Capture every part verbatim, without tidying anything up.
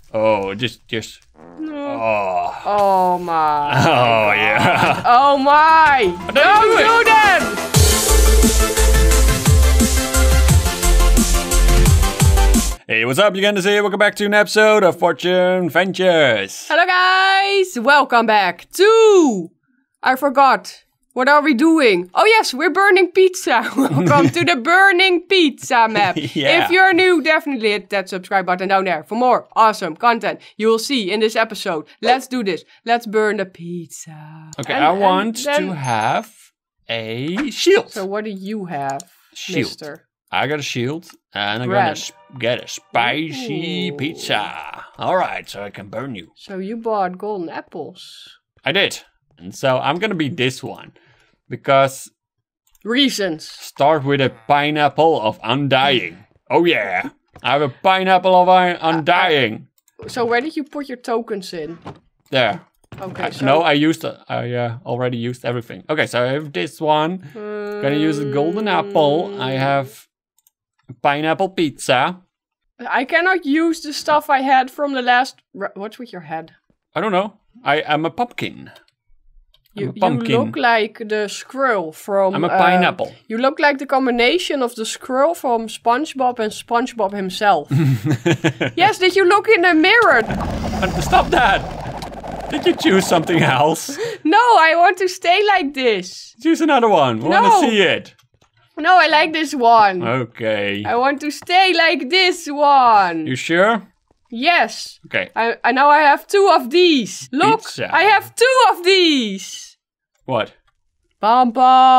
Oh, just, just. No. Oh. Oh my. Oh, yeah. Oh my. Don't Don't do it. do that. Hey, what's up? You Candace here. Welcome back to an episode of Fortune Ventures. Hello guys. Welcome back to... I forgot. What are we doing? Oh yes, we're burning pizza. Welcome to the burning pizza map. Yeah. If you're new, definitely hit that subscribe button down there for more awesome content you will see in this episode. Let's do this. Let's burn the pizza. Okay, And- I and want then- to have a shield. So what do you have, Shield. mister? I got a shield, and I'm Bread. gonna s- get a spicy Ooh. pizza. All right, so I can burn you. So you bought golden apples. I did, and so I'm gonna be this one because Reasons. start with a pineapple of undying. Oh yeah, I have a pineapple of un- undying. So where did you put your tokens in? There. Okay, I- so... no, I used. uh, I uh, already used everything. Okay, so I have this one. Gonna use a golden apple. I have pineapple pizza. I cannot use the stuff I had from the last... r- What's with your head? I don't know. I am a pumpkin. I'm You, a you pumpkin. look like the squirrel from... I'm a uh, pineapple. you look like the combination of the squirrel from SpongeBob and SpongeBob himself. Yes, did you look in the mirror? Uh, Stop that! Did you choose something else? No, I want to stay like this. Choose another one. We No. want to see it. No, I like this one. Okay. I want to stay like this one. You sure? Yes. Okay. I, I now I have two of these. Look, Pizza. I have two of these. What? Bum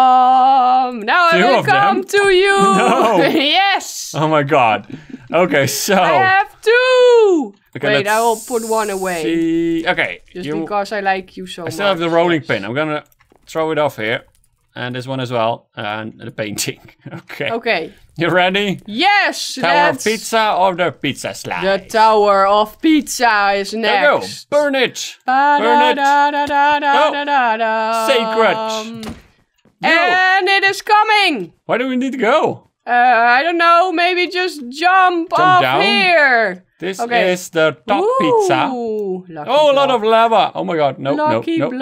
bum. Now Two I will of come them? to you. No. Yes. Oh my god. Okay, so. I have two. Okay, Wait, I will let's put one away. See. Okay. Just you- because I like you so I much. still have the rolling yes. pin. I'm gonna throw it off here. And this one as well. And the painting. Okay. Okay. You ready? Yes. Tower let's... of pizza or the pizza slice? The Tower of Pizza is There you go. next. Burn it. Burn Burn it. Da, da, da, da, Go. da, da, da. Sacred. Go. And it is coming. Why do we need to go? Uh, I don't know. Maybe just jump, off down? here. This Okay. is the top pizza. Ooh, lucky Oh, a lot block. of lava. Oh my god. No, no, no, Lucky no, no.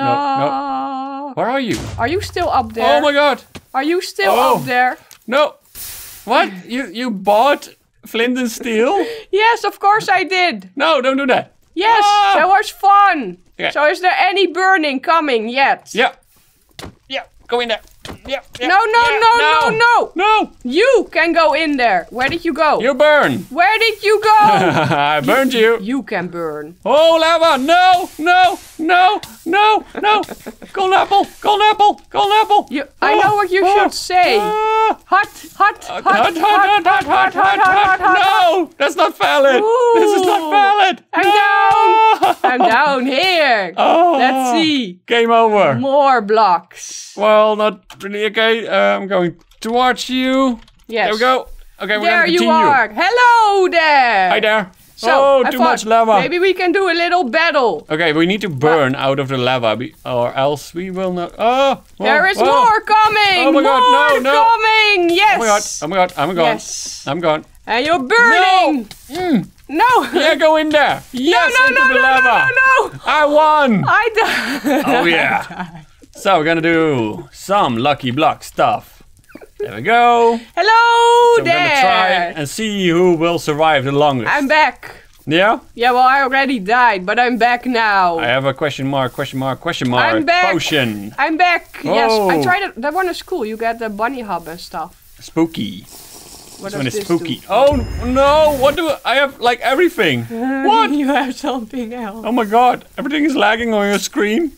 block. Where are you? Are you still up there? Oh my god. Are you still Oh. up there? No. What? You you bought flint and steel? Yes, of course I did. No, don't do that. Yes, Ah. that was fun. Okay. So is there any burning coming yet? Yeah. Yeah, go in there. Yeah. yeah No, no, yeah, no, no, no. No. You can go in there. Where did you go? You burn. Where did you go? I burned you. You can burn. Oh, lava. No, no, no, no, no. Golden apple. Golden apple. Golden apple. You, I know what you Oh, should say. ah. Hot, hot, Hot, hot, hot, hot, hot, hot, hot, hot, hot. No, that's not valid. This is not Ooh. valid. I'm no. down. I'm down here. Oh. Let's see. Game over. More blocks. Well, not really. Okay, uh, I'm going towards you. Yes. There we go. Okay, we're There gonna you continue. are. Hello there. Hi there. So, oh, I too thought much lava. Maybe we can do a little battle. Okay, we need to burn out of the lava, be- or else we will not. Oh, whoa, There is whoa. more coming. Oh my God, no, more no. coming. Yes. Oh my god! Oh my god! I'm gone. Yes. I'm gone. And you're burning. Mm. No. Yeah, go in there. Yes, no, into no, the no, lava. no, no, no. I won. I died. Oh yeah. So we're gonna do some lucky block stuff. There we go. Hello So I'm there. gonna try and see who will survive the longest. I'm back. Yeah? Yeah, well, I already died, but I'm back now. I have a question mark, question mark, question mark. I'm back. Potion. I'm back. Yes, Oh. I tried it. That one is cool. You get the bunny hub and stuff. Spooky. What This one does is this spooky. do? Oh no! What do I, I have? Like everything. What? You have something else. Oh my god! Everything is lagging on your screen.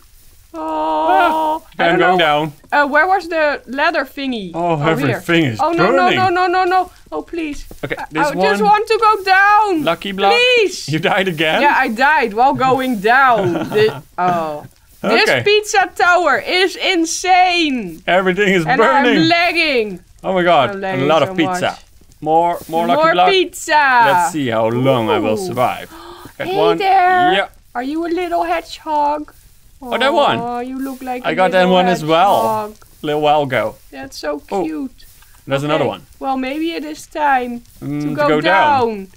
Oh, I I'm don't going know. down. Uh, where was the ladder thingy? Oh, here. everything is Oh no burning. no no no no no! Oh please. Okay, I, this I one. just want to go down. Lucky block. Please. You died again. Yeah, I died while going down. The- oh. Okay. This pizza tower is insane. Everything is And burning. I'm lagging. Oh my god! I'm A lagging lot so of pizza. much. More, more lucky More block. pizza. Let's see how long I will Ooh. survive. Got Hey one. there. Yeah. Are you a little hedgehog? Oh, that one. Oh, you look like I a got that little one as well. hedgehog. A little while ago. That's so Oh, cute. There's Okay. another one. Well, maybe it is time Mm, to go, down. down.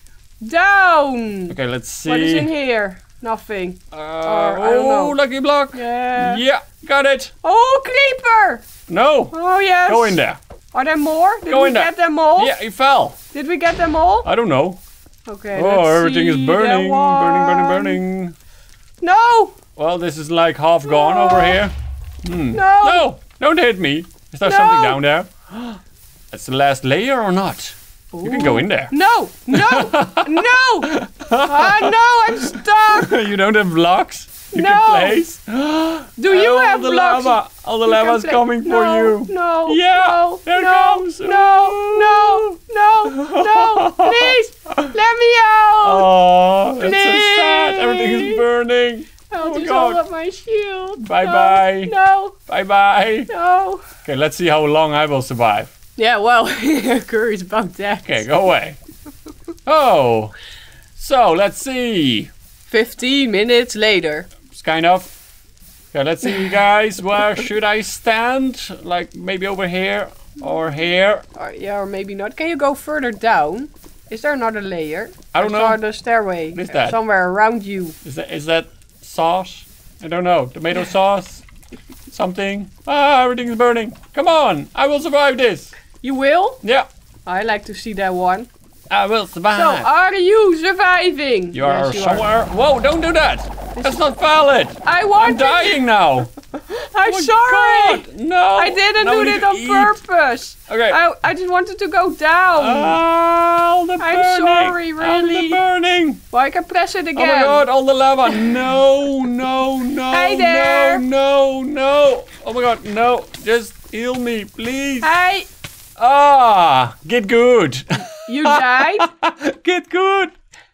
Down. Okay, let's see. What is in here? Nothing. Uh, Or, I don't know. oh, lucky block. Yeah. Yeah, got it. Oh, creeper. No. Oh, yes. Go in there. Are there more? Did Go we in there. get them all? Yeah, he fell. Did we get them all? I don't know. Okay, Oh, let's everything is see burning, that burning, burning, one. burning. No. Well, this is like half gone No. over here. Hmm. No. No, don't hit me. Is there No. something down there? That's the last layer or not? You can go in there. No. No. No. Ah, no, I'm stuck. You don't have blocks you No. can place? Do you all have the blocks? lava. All the You can lava's play- coming for no, you. No. Yeah, No. there it no, comes. No. No. No. No. Please. Let me out. Oh, that's so sad. Please. Everything is burning. I'll oh just God. hold up my shield. Bye no, bye. No. Bye bye. No. Okay, let's see how long I will survive. Yeah, well, Curry's about that. Okay, go away. Oh, so let's see. Fifteen minutes later. It's kind of. Okay, let's see, guys. Where should I stand? Like maybe over here or here? Or, yeah, or maybe not. Can you go further down? Is there another layer? I don't I know. saw the stairway What is uh, that? somewhere around you. Is that is that sauce? I don't know. Tomato sauce? Something? Ah, everything's burning. Come on, I will survive this. You will? Yeah, I like to see that one. I will survive. So, are you surviving? you are Yes, you somewhere. Whoa! Don't do that. That's not valid. I I'm want. dying now. I'm Oh my sorry. God, no. I didn't Now do we need it to on eat. purpose. Okay. I, I just wanted to go down. Ah, all the I'm burning. sorry, All really. the burning. Well, I can press it Oh again. my God! All the lava. No, no, no, Hi there. no, no, no. Oh my God! No! Just heal me, please. Hey, Ah, get good. you died? Get good.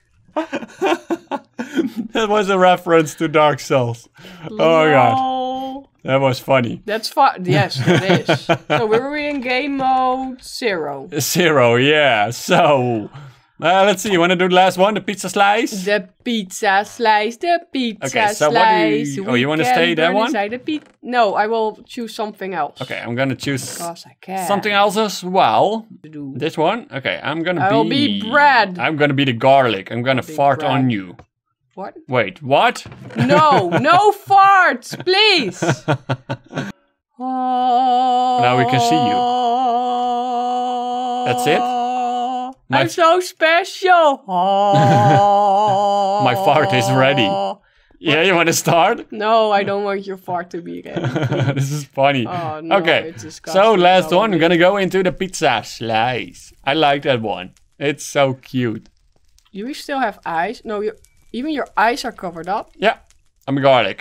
That was a reference to Dark Souls. Oh my God, No. that was funny. That's fun. Yes, it is. So we're in game mode zero. Zero, yeah. So, uh, let's see. You want to do the last one, the pizza slice? The pizza slice, the pizza Okay, so what do you- slice. oh, you wanna We can stay that burn one? inside the pi- no, I will choose something else. Okay, I'm gonna choose Because I can. something else as well. to do. This one? Okay, I'm gonna I be... will be bread. I'm gonna be the garlic. I'm gonna Be fart bread. on you. What? Wait, what? No, no farts, please. Oh, Now we can see you. That's it? My- I'm so special. Oh. My fart is ready. Yeah, you wanna start? No, I don't want your fart to be ready. This is funny. Oh, no, Okay, it's disgusting. so last No, one, I'm gonna go into the pizza slice. I like that one. It's so cute. Do you still have eyes? No, you even your eyes are covered up. Yeah, I'm a garlic.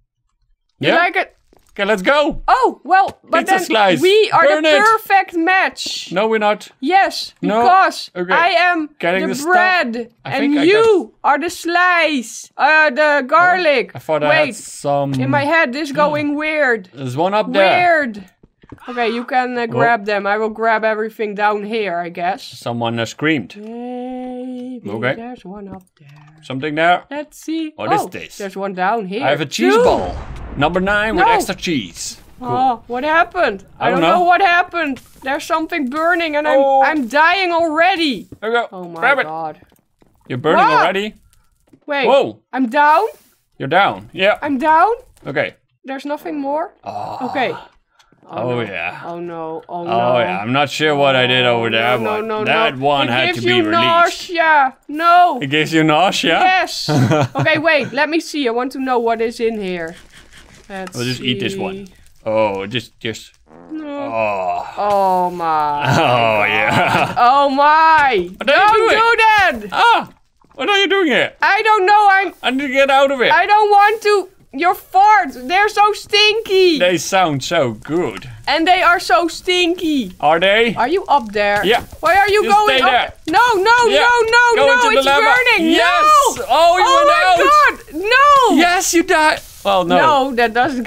You Yeah? like it? Okay, let's go. Oh, well, but Pizza then slice. we are Burn the it. perfect match. No, we're not. Yes, No. because Okay. I am Getting the the stuff. bread I and think I you are the slice, uh, the garlic. I thought I had Wait, some... in my head this going weird. There's one up there. Weird. Okay, you can uh, grab them. I will grab everything down here, I guess. Someone uh, screamed. Maybe Okay. there's one up there. Something there. Let's see. What is oh, this? There's one down here. I have a cheese Two. ball. Number nine with No. extra cheese. Cool. Oh, what happened? I I, don't don't know. know. what happened. There's something burning and Oh. I'm I'm dying already. There we go. Oh my Grab it. god. You're burning What? already? Wait. Whoa. I'm down? You're down. Yeah. I'm down? Okay. There's nothing more? Oh, Okay. Oh, no. yeah. Oh no. Oh no. Oh, yeah. I'm not sure what I did over there, no, but no, no, that no. one it had gives to be you released. nausea. No. It gives you nausea? Yes. Okay, wait. Let me see. I want to know what is in here. Let's We'll just eat this see. one. Oh, just, just. No. Oh. Oh my. Oh, yeah. Oh my. What are you Don't doing? do that. Ah! What are you doing here? I don't know. I'm. I need to get out of it. I don't want to. Your farts. They're so stinky. They sound so good. And they are so stinky. Are they? Are you up there? Yeah. Why are you Just going stay up? there. No, no, Yeah. no, no, Go no. into the It's lava. burning. Yes. No. Oh, you oh went my out. god. No. Yes, you died. Well, no. No, that doesn't.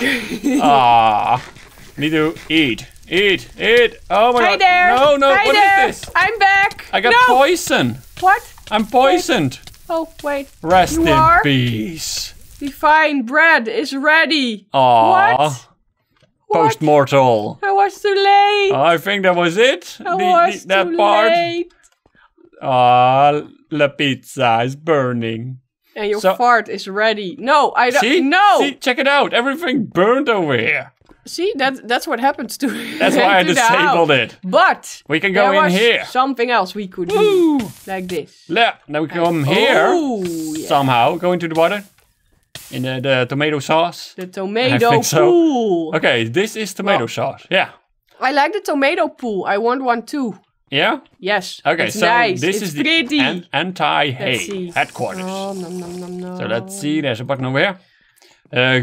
Ah. Need to eat. Eat. Eat. Oh my Hi god. there. No, no. Hi What there. is this? I'm back. I got no. poison. What? I'm poisoned. Oh, wait. Rest You in are? peace. Divine bread is ready. Aww. What? What? Post-mortal. I was too late. I think that was it. I The- was the- that too part. late. Ah, the pizza is burning. And your So- fart is ready. No, I don't. See? No. See, check it out. Everything burned over here. See, that that's what happens to. That's why I to the disabled house. it. But We can go there in was here. something else we could do, Woo! like this. Yeah, now we come here Oh, yeah. somehow. Go into the water. In the, the tomato sauce. The tomato think so. pool. Okay, this is tomato Well- sauce. Yeah. I like the tomato pool. I want one too. Yeah? Yes. Okay, it's so nice. this it's is the pretty. an- Let's anti-hay see. headquarters. Oh, nom, nom, nom, nom. So let's see, there's a button over here. Uh,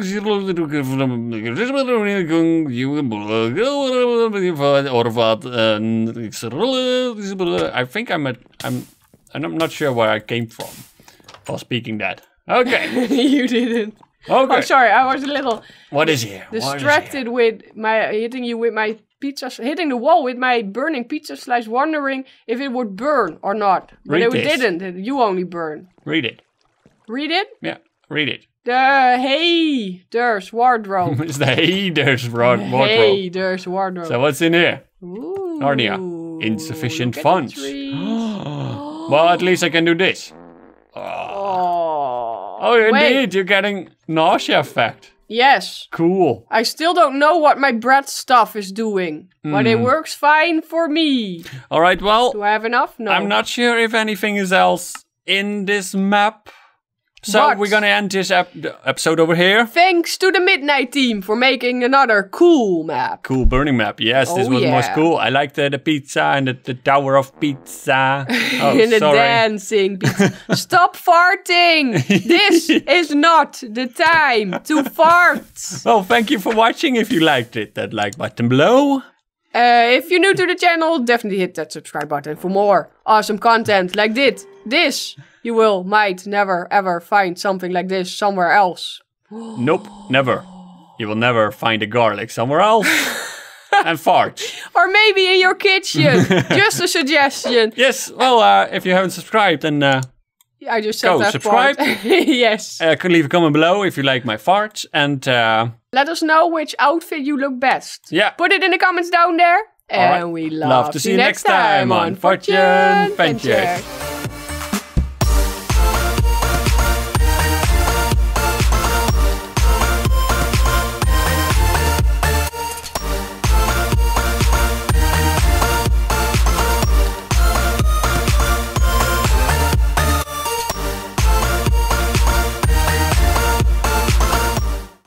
or what? uh, I think I'm at, I'm, I'm not sure where I came from while speaking that. Okay, You didn't. okay. Oh, sorry. I was a little What is here? What is here? distracted with my hitting you with my pizza, hitting the wall with my burning pizza slice, wondering if it would burn or not. But Read it this. didn't. You only burn. Read it. Read it. Yeah, read it. The hey, there's wardrobe. It's the haters ward- Hey, wardrobe. there's wardrobe. So what's in here? Ooh, Narnia. Insufficient look at the funds. trees. Well, at least I can do this. Oh, Oh, indeed, Wait. you're getting nausea effect. Yes. Cool. I still don't know what my bread stuff is doing, but Hmm. it works fine for me. All right, well, Do I have enough? No. I'm not sure if anything is else in this map. So But- we're gonna end this ep- the episode over here. Thanks to the Midnight team for making another cool map. Cool burning map. Yes, this Oh, was most yeah. cool. I liked the, the pizza and the, the tower of pizza. Oh, In the sorry. dancing pizza. Stop farting! This is not the time to fart. Well, thank you for watching. If you liked it, that like button below. Uh, if you're new to the channel, definitely hit that subscribe button for more awesome content like this. This, you will, might, never, ever find something like this somewhere else. Nope, never. You will never find a garlic somewhere else. And fart. Or maybe in your kitchen. Just a suggestion. Yes, well, uh, if you haven't subscribed, then uh, I just said Go, that subscribe. part. Yes. uh, can leave a comment below if you like my farts. And uh, Let us know which outfit you look best. yeah, Put it in the comments down there. All right. And we love, Love to see you next time on Fortune Venture.